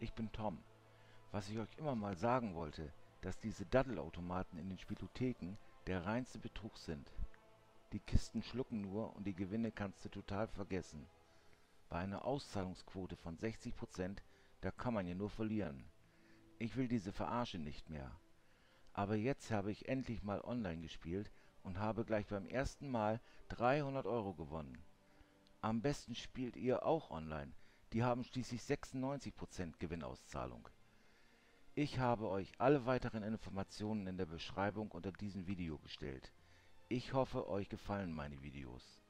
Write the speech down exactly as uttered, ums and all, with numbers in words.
ich bin Tom. Was ich euch immer mal sagen wollte, dass diese Daddelautomaten in den Spielotheken der reinste Betrug sind. Die Kisten schlucken nur und die Gewinne kannst du total vergessen. Bei einer Auszahlungsquote von sechzig Prozent, da kann man ja nur verlieren. Ich will diese Verarsche nicht mehr. Aber jetzt habe ich endlich mal online gespielt und habe gleich beim ersten Mal dreihundert Euro gewonnen. Am besten spielt ihr auch online. Die haben schließlich sechsundneunzig Prozent Gewinnauszahlung. Ich habe euch alle weiteren Informationen in der Beschreibung unter diesem Video gestellt. Ich hoffe, euch gefallen meine Videos.